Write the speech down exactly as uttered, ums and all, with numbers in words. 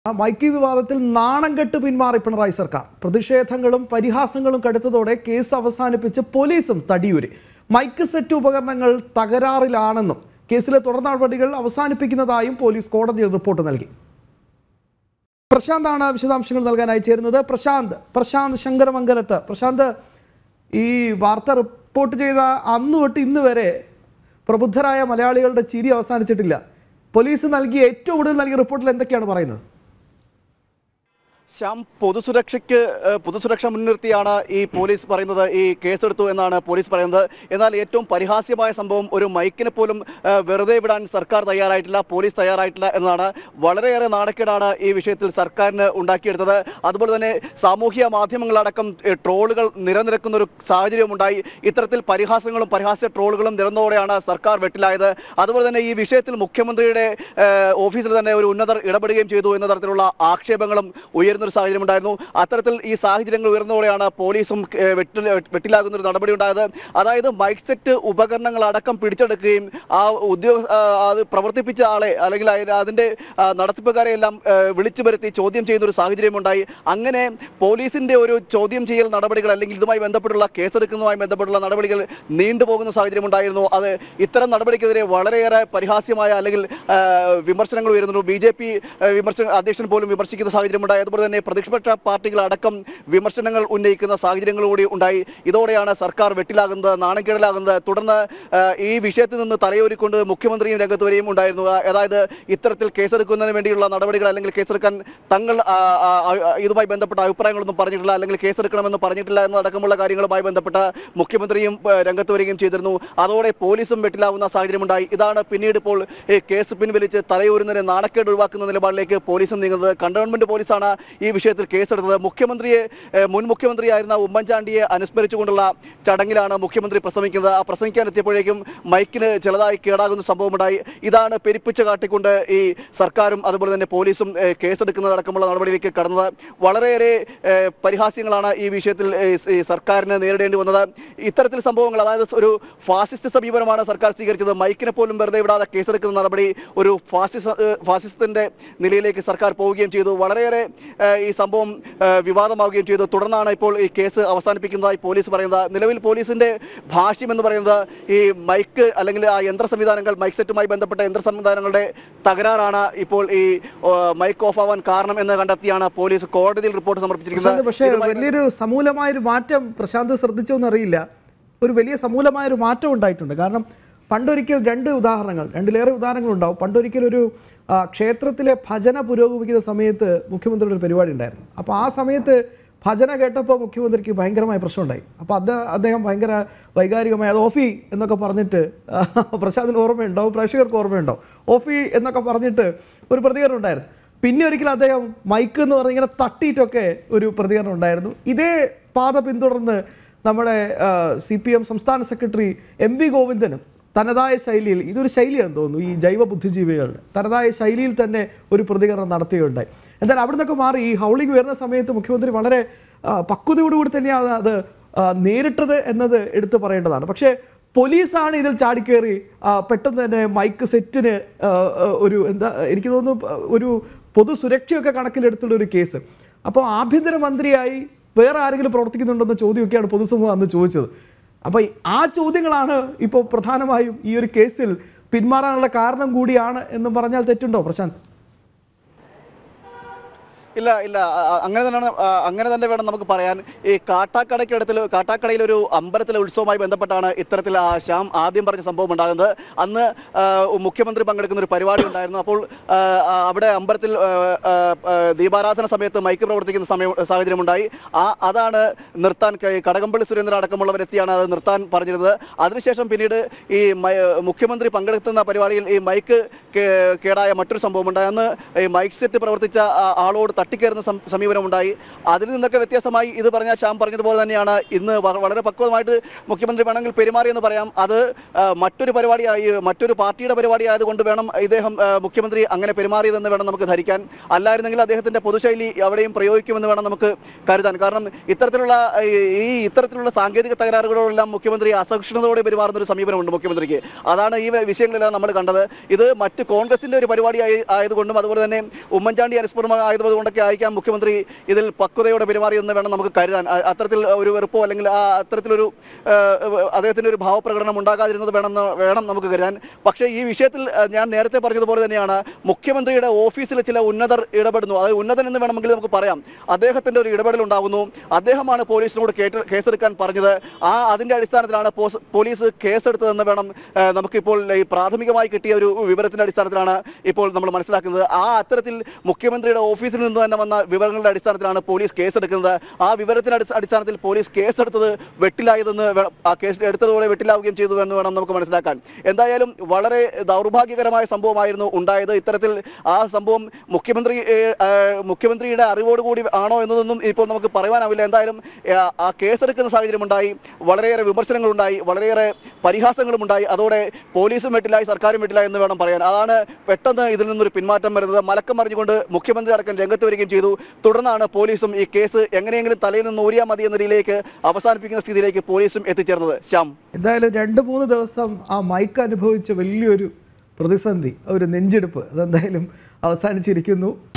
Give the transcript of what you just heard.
മൈക്കി വിവാദത്തിൽ നാണം കെട്ട് പിന്മാറി പിണറായി സർക്കാർ. പ്രതിഷേധങ്ങളും പരിഹാസങ്ങളും കടുത്തതോടെ കേസ് അവസാനിപ്പിച്ച് പോലീസും തടിയൂരി. മൈക്ക് സെറ്റ് ഉപകരണങ്ങൾ തകരാറിലാണെന്നും കേസിലെ തുടർ നടപടികൾ അവസാനിപ്പിക്കുന്നതായും പോലീസ് കോടതിയിൽ റിപ്പോർട്ട് നൽകി. പ്രശാന്താണ് വിശദാംശങ്ങൾ നൽകാനായി ചേരുന്നത്. പ്രശാന്ത് പ്രശാന്ത് ശങ്കരമംഗലത്ത്. പ്രശാന്ത്, ഈ വാർത്ത റിപ്പോർട്ട് ചെയ്ത അന്ന് തൊട്ട് ഇന്ന് വരെ പ്രബുദ്ധരായ മലയാളികളുടെ ചിരി അവസാനിച്ചിട്ടില്ല. പോലീസ് നൽകിയ ഏറ്റവും കൂടുതൽ നൽകിയ റിപ്പോർട്ടിൽ എന്തൊക്കെയാണ് പറയുന്നത്? ശ്യാം, പൊതുസുരക്ഷയ്ക്ക് പൊതുസുരക്ഷ മുൻനിർത്തിയാണ് ഈ പോലീസ് പറയുന്നത് ഈ കേസെടുത്തു എന്നാണ് പോലീസ് പറയുന്നത്. എന്നാൽ ഏറ്റവും പരിഹാസ്യമായ സംഭവം, ഒരു മൈക്കിനെ പോലും വെറുതെ വിടാൻ സർക്കാർ തയ്യാറായിട്ടില്ല, പോലീസ് തയ്യാറായിട്ടില്ല എന്നതാണ്. വളരെയേറെ നാണക്കേടാണ് ഈ വിഷയത്തിൽ സർക്കാരിന് ഉണ്ടാക്കിയെടുത്തത്. അതുപോലെ തന്നെ സാമൂഹ്യ മാധ്യമങ്ങളടക്കം ട്രോളുകൾ നിരനിരക്കുന്ന ഒരു സാഹചര്യമുണ്ടായി. ഇത്തരത്തിൽ പരിഹാസങ്ങളും പരിഹാസ്യ ട്രോളുകളും നിരന്നതോടെയാണ് സർക്കാർ വെട്ടിലായത്. അതുപോലെ തന്നെ ഈ വിഷയത്തിൽ മുഖ്യമന്ത്രിയുടെ ഓഫീസിൽ തന്നെ ഒരു ഉന്നതർ ഇടപെടുകയും ചെയ്തു എന്ന തരത്തിലുള്ള ആക്ഷേപങ്ങളും ഉയർന്നു ഒരു സാഹചര്യം ഉണ്ടായിരുന്നു. അത്തരത്തിൽ ഈ സാഹചര്യങ്ങൾ ഉയർന്നതോടെയാണ് പോലീസും വെട്ടിലാകുന്ന ഒരു നടപടി ഉണ്ടായത്. അതായത് മൈക്ക് സെറ്റ് ഉപകരണങ്ങൾ അടക്കം പിടിച്ചെടുക്കുകയും ആ ഉദ്യോഗ അത് പ്രവർത്തിപ്പിച്ച ആളെ അല്ലെങ്കിൽ അതിന്റെ നടത്തിപ്പുകാരെ എല്ലാം വിളിച്ചു വരുത്തി ചോദ്യം ചെയ്യുന്ന ഒരു സാഹചര്യം ഉണ്ടായി. അങ്ങനെ പോലീസിന്റെ ഒരു ചോദ്യം ചെയ്യൽ നടപടികൾ അല്ലെങ്കിൽ ഇതുമായി ബന്ധപ്പെട്ടുള്ള കേസെടുക്കുന്നതുമായി ബന്ധപ്പെട്ടുള്ള നടപടികൾ നീണ്ടുപോകുന്ന സാഹചര്യം ഉണ്ടായിരുന്നു. അത് ഇത്തരം നടപടിക്കെതിരെ വളരെയേറെ പരിഹാസ്യമായ അല്ലെങ്കിൽ വിമർശനങ്ങൾ ഉയരുന്നു. ബി ജെ പി വിമർശന അധ്യക്ഷൻ പോലും വിമർശിക്കുന്ന സാഹചര്യം ഉണ്ടായി. അതുപോലെ തന്നെ പ്രതിപക്ഷ പാർട്ടികളടക്കം വിമർശനങ്ങൾ ഉന്നയിക്കുന്ന സാഹചര്യങ്ങൾ കൂടി ഉണ്ടായി. ഇതോടെയാണ് സർക്കാർ വെട്ടിലാകുന്നത്, നാണക്കേടിലാകുന്നത്. തുടർന്ന് ഈ വിഷയത്തിൽ നിന്ന് തലയൂരിക്കൊണ്ട് മുഖ്യമന്ത്രിയും രംഗത്ത് വരെയും ഉണ്ടായിരുന്നു. അതായത് ഇത്തരത്തിൽ കേസെടുക്കുന്നതിന് വേണ്ടിയുള്ള നടപടികൾ അല്ലെങ്കിൽ കേസെടുക്കാൻ തങ്ങൾ ഇതുമായി ബന്ധപ്പെട്ട അഭിപ്രായങ്ങളൊന്നും പറഞ്ഞിട്ടില്ല, അല്ലെങ്കിൽ കേസെടുക്കണമെന്ന് പറഞ്ഞിട്ടില്ല എന്നടക്കമുള്ള കാര്യങ്ങളുമായി ബന്ധപ്പെട്ട മുഖ്യമന്ത്രിയും രംഗത്ത് വരികയും ചെയ്തിരുന്നു. അതോടെ പോലീസും വെട്ടിലാവുന്ന സാഹചര്യമുണ്ടായി. ഇതാണ് പിന്നീട് ഇപ്പോൾ കേസ് പിൻവലിച്ച് തലയൂരുന്നതിന് നാണക്കേട് ഒഴിവാക്കുന്ന നിലപാടിലേക്ക് പോലീസും നീങ്ങുന്നത്. കണ്ടോൺമെന്റ് പോലീസാണ് ഈ വിഷയത്തിൽ കേസെടുത്തത്. മുഖ്യമന്ത്രിയെ മുൻ മുഖ്യമന്ത്രിയായിരുന്ന ഉമ്മൻചാണ്ടിയെ അനുസ്മരിച്ചുകൊണ്ടുള്ള ചടങ്ങിലാണ് മുഖ്യമന്ത്രി പ്രസംഗിക്കുന്നത്. ആ പ്രസംഗിക്കാൻ എത്തിയപ്പോഴേക്കും മൈക്കിന് ചിലതായി കേടാകുന്ന സംഭവമുണ്ടായി. ഇതാണ് പെരുപ്പിച്ച് കാട്ടിക്കൊണ്ട് ഈ സർക്കാരും അതുപോലെ തന്നെ പോലീസും കേസെടുക്കുന്നതടക്കമുള്ള നടപടിയിലേക്ക് കടന്നത്. വളരെയേറെ പരിഹാസ്യങ്ങളാണ് ഈ വിഷയത്തിൽ സർക്കാരിന് നേരിടേണ്ടി വന്നത്. ഇത്തരത്തിൽ സംഭവങ്ങൾ, അതായത് ഒരു ഫാസിസ്റ്റ് സമീപനമാണ് സർക്കാർ സ്വീകരിച്ചത്. മൈക്കിനെ പോലും വെറുതെ വിടാതെ കേസെടുക്കുന്ന നടപടി ഒരു ഫാസിസ ഫാസിസത്തിന്റെ നിലയിലേക്ക് സർക്കാർ പോവുകയും ചെയ്തു. വളരെയേറെ ഈ സംഭവം വിവാദമാവുകയും ചെയ്തു. തുടർന്നാണ് ഇപ്പോൾ ഈ കേസ് അവസാനിപ്പിക്കുന്നതായി പോലീസ് പറയുന്നത്. നിലവിൽ പോലീസിന്റെ ഭാഷ്യം എന്ന് പറയുന്നത് ഈ മൈക്ക് അല്ലെങ്കിൽ ആ യന്ത്ര സംവിധാനങ്ങൾ, മൈക്ക് സെറ്റുമായി ബന്ധപ്പെട്ട യന്ത്ര സംവിധാനങ്ങളുടെ തകരാറാണ് ഇപ്പോൾ ഈ മൈക്ക് ഓഫ് ആവാൻ കാരണം എന്ന് കണ്ടെത്തിയാണ് പോലീസ് കോടതിയിൽ റിപ്പോർട്ട് സമർപ്പിച്ചിരിക്കുന്നത്. പക്ഷേ വലിയൊരു സമൂലമായൊരു മാറ്റം പ്രശാന്ത് ശ്രദ്ധിച്ചോന്നറിയില്ല, ഒരു വലിയ സമൂലമായൊരു മാറ്റം ഉണ്ടായിട്ടുണ്ട്. കാരണം പണ്ടൊരിക്കൽ രണ്ട് ഉദാഹരണങ്ങൾ രണ്ടിലേറെ ഉദാഹരണങ്ങൾ ഉണ്ടാവും. പണ്ടൊരിക്കൽ ഒരു ക്ഷേത്രത്തിലെ ഭജന പുരോഗമിക്കുന്ന സമയത്ത് മുഖ്യമന്ത്രിയുടെ ഒരു പരിപാടി ഉണ്ടായിരുന്നു. അപ്പോൾ ആ സമയത്ത് ഭജന കേട്ടപ്പോൾ മുഖ്യമന്ത്രിക്ക് ഭയങ്കരമായ പ്രശ്നമുണ്ടായി. അപ്പോൾ അത് അദ്ദേഹം ഭയങ്കര വൈകാരികമായി അത് ഓഫി എന്നൊക്കെ പറഞ്ഞിട്ട്, പ്രശാന്തിന് ഓർമ്മയുണ്ടോ, പ്രേക്ഷകർക്ക് ഓർമ്മയുണ്ടോ, ഓഫി എന്നൊക്കെ പറഞ്ഞിട്ട് ഒരു പ്രതികരണം ഉണ്ടായിരുന്നു. പിന്നെ ഒരിക്കലും അദ്ദേഹം മൈക്ക് എന്ന് പറഞ്ഞ് ഇങ്ങനെ തട്ടിയിട്ടൊക്കെ ഒരു പ്രതികരണം ഉണ്ടായിരുന്നു. ഇതേ പാത പിന്തുടർന്ന് നമ്മുടെ സി പി എം സംസ്ഥാന സെക്രട്ടറി എം വി ഗോവിന്ദനും തനതായ ശൈലിയിൽ, ഇതൊരു ശൈലിയാണെന്ന് തോന്നുന്നു ഈ ജൈവ ബുദ്ധിജീവികളുടെ, തനതായ ശൈലിയിൽ തന്നെ ഒരു പ്രതികരണം നടത്തുകയുണ്ടായി. എന്തായാലും അവിടെ നിന്നൊക്കെ മാറി ഈ ഹൗളിംഗ് വരുന്ന സമയത്ത് മുഖ്യമന്ത്രി വളരെ പക്വതയോടുകൂടി തന്നെയാണ് അത് നേരിട്ടത് എന്നത് എടുത്തു പറയേണ്ടതാണ്. പക്ഷേ പോലീസാണ് ഇതിൽ ചാടിക്കേറി പെട്ടെന്ന് തന്നെ മൈക്ക് സെറ്റിന് ഒരു എന്താ എനിക്ക് തോന്നുന്നു ഒരു പൊതുസുരക്ഷയൊക്കെ കണക്കിലെടുത്തുള്ള ഒരു കേസ്. അപ്പോൾ ആഭ്യന്തരമന്ത്രിയായി വേറെ ആരെങ്കിലും പ്രവർത്തിക്കുന്നുണ്ടെന്ന ചോദ്യമൊക്കെയാണ് പൊതുസമൂഹം അന്ന് ചോദിച്ചത്. അപ്പോൾ ആ ചോദ്യങ്ങളാണ് ഇപ്പോൾ പ്രധാനമായും ഈ ഒരു കേസിൽ പിന്മാറാനുള്ള കാരണം കൂടിയാണ് എന്ന് പറഞ്ഞാൽ തെറ്റുണ്ടോ പ്രശാന്ത്? ഇല്ല ഇല്ല അങ്ങനെ തന്നെയാണ്, അങ്ങനെ തന്നെ വേണം നമുക്ക് പറയാൻ. ഈ കാട്ടാക്കടയ്ക്കടുത്തിൽ കാട്ടാക്കടയിൽ ഒരു അമ്പലത്തിലെ ഉത്സവവുമായി ബന്ധപ്പെട്ടാണ് ഇത്തരത്തിൽ ശ്യാം ആദ്യം പറഞ്ഞ സംഭവം ഉണ്ടാകുന്നത്. അന്ന് മുഖ്യമന്ത്രി പങ്കെടുക്കുന്ന ഒരു പരിപാടി ഉണ്ടായിരുന്നു. അപ്പോൾ അവിടെ അമ്പലത്തിൽ ദീപാരാധന സമയത്ത് മൈക്ക് പ്രവർത്തിക്കുന്ന സമയം സാഹചര്യം ഉണ്ടായി. ആ അതാണ് നിർത്താൻ കടകംപള്ളി സുരേന്ദ്രൻ അടക്കമുള്ളവരെത്തിയാണ് അത് നിർത്താൻ പറഞ്ഞിരുന്നത്. അതിനുശേഷം പിന്നീട് ഈ മുഖ്യമന്ത്രി പങ്കെടുക്കുന്ന പരിപാടിയിൽ ഈ മൈക്ക് കേടായ മറ്റൊരു സംഭവം ഉണ്ടായി. അന്ന് ഈ മൈക്ക് സെറ്റ് പ്രവർത്തിച്ച ആളോട് തട്ടിക്കയറുന്ന സമീപനം ഉണ്ടായി. അതിൽ നിന്നൊക്കെ വ്യത്യസ്തമായി ഇത് പറഞ്ഞ ശ്യാം പറഞ്ഞതുപോലെ തന്നെയാണ് ഇന്ന് വളരെ പക്വമായിട്ട് മുഖ്യമന്ത്രി വേണമെങ്കിൽ പെരുമാറിയെന്ന് പറയാം. അത് മറ്റൊരു പരിപാടിയായി മറ്റൊരു പാർട്ടിയുടെ പരിപാടി ആയതുകൊണ്ട് വേണം ഇദ്ദേഹം മുഖ്യമന്ത്രി അങ്ങനെ പെരുമാറിയതെന്ന് വേണം നമുക്ക് ധരിക്കാൻ. അല്ലായിരുന്നെങ്കിൽ അദ്ദേഹത്തിന്റെ പൊതുശൈലി അവിടെയും പ്രയോഗിക്കുമെന്ന് വേണം നമുക്ക് കരുതാൻ. കാരണം ഇത്തരത്തിലുള്ള ഈ ഇത്തരത്തിലുള്ള സാങ്കേതിക തകരാറുകളെല്ലാം മുഖ്യമന്ത്രി അസഹിഷ്ണുതയോടെ പെരുമാറുന്ന ഒരു സമീപനമുണ്ട് മുഖ്യമന്ത്രിക്ക്. അതാണ് ഈ വിഷയങ്ങളെല്ലാം നമ്മൾ കണ്ടത്. ഇത് മറ്റ് കോൺഗ്രസിന്റെ ഒരു പരിപാടിയായി ആയതുകൊണ്ടും അതുപോലെ തന്നെ ഉമ്മൻചാണ്ടി അനുസ്മരണം ആയതുകൊണ്ടൊക്കെ ആയിരിക്കാം മുഖ്യമന്ത്രി ഇതിൽ പക്വതയോടെ പെരുമാറിയെന്ന് വേണം നമുക്ക് കരുതാൻ. അത്തരത്തിൽ ഒരു വെറുപ്പോ അല്ലെങ്കിൽ ആ അത്തരത്തിലൊരു അദ്ദേഹത്തിന്റെ ഒരു ഭാവപ്രകടനം ഉണ്ടാകാതിരുന്നത് വേണം വേണം നമുക്ക് കരുതാൻ. പക്ഷേ ഈ വിഷയത്തിൽ ഞാൻ നേരത്തെ പറഞ്ഞതുപോലെ തന്നെയാണ് മുഖ്യമന്ത്രിയുടെ ഓഫീസിൽ ചില ഉന്നതർ ഇടപെടുന്നു. അത് ഉന്നതൻ എന്ന് വേണമെങ്കിൽ നമുക്ക് പറയാം. അദ്ദേഹത്തിന്റെ ഒരു ഇടപെടൽ ഉണ്ടാകുന്നു. അദ്ദേഹമാണ് പോലീസിനോട് കേസെടുക്കാൻ പറഞ്ഞത്. ആ അതിന്റെ അടിസ്ഥാനത്തിലാണ് പോലീസ് കേസെടുത്തതെന്ന് വേണം നമുക്കിപ്പോൾ ഈ പ്രാഥമികമായി കിട്ടിയ ഒരു വിവരത്തിന്റെ അടിസ്ഥാനത്തിലാണ് ഇപ്പോൾ നമ്മൾ മനസ്സിലാക്കുന്നത്. ആ അത്തരത്തിൽ മുഖ്യമന്ത്രിയുടെ ഓഫീസിൽ നിന്ന് തന്നെ വന്ന വിവരങ്ങളുടെ അടിസ്ഥാനത്തിലാണ് പോലീസ് കേസെടുക്കുന്നത്. ആ വിവരത്തിന്റെ അടിസ്ഥാനത്തിൽ പോലീസ് കേസെടുത്തത് വെട്ടിലായതെന്ന് ആ കേസ് എടുത്തതോടെ വെട്ടിലാവുകയും ചെയ്തു എന്ന് വേണം നമുക്ക് മനസ്സിലാക്കാൻ. എന്തായാലും വളരെ ദൗർഭാഗ്യകരമായ സംഭവമായിരുന്നു ഉണ്ടായത്. ഇത്തരത്തിൽ ആ സംഭവം മുഖ്യമന്ത്രി മുഖ്യമന്ത്രിയുടെ അറിവോടുകൂടി ആണോ എന്നതൊന്നും ഇപ്പോൾ നമുക്ക് പറയാനാവില്ല. എന്തായാലും ആ കേസെടുക്കുന്ന സാഹചര്യം ഉണ്ടായി. വളരെയേറെ വിമർശനങ്ങളുണ്ടായി, വളരെയേറെ പരിഹാസങ്ങളും ഉണ്ടായി. അതോടെ പോലീസും വെട്ടിലായി, സർക്കാരും വെട്ടിലായി എന്ന് വേണം പറയാൻ. അതാണ് പെട്ടെന്ന് ഇതിൽ നിന്നൊരു പിന്മാറ്റം വരുന്നത്. മലക്കം മറിഞ്ഞുകൊണ്ട് മുഖ്യമന്ത്രി അടക്കം രംഗത്ത് വരികയും ചെയ്തു. തുടർന്നാണ് പോലീസും ഈ കേസ് എങ്ങനെയെങ്കിലും തലയിൽ നിന്ന് ഊരിയാൽ മതി എന്ന രീതിയിലേക്ക് അവസാനിപ്പിക്കുന്ന സ്ഥിതിയിലേക്ക് പോലീസും എത്തിച്ചേർന്നത്. ശ്യാം, എന്തായാലും രണ്ട് മൂന്ന് ദിവസം ആ മൈക്ക് അനുഭവിച്ച വലിയൊരു പ്രതിസന്ധി, ഒരു നെഞ്ചെടുപ്പ് അതെന്തായാലും അവസാനിച്ചിരിക്കുന്നു.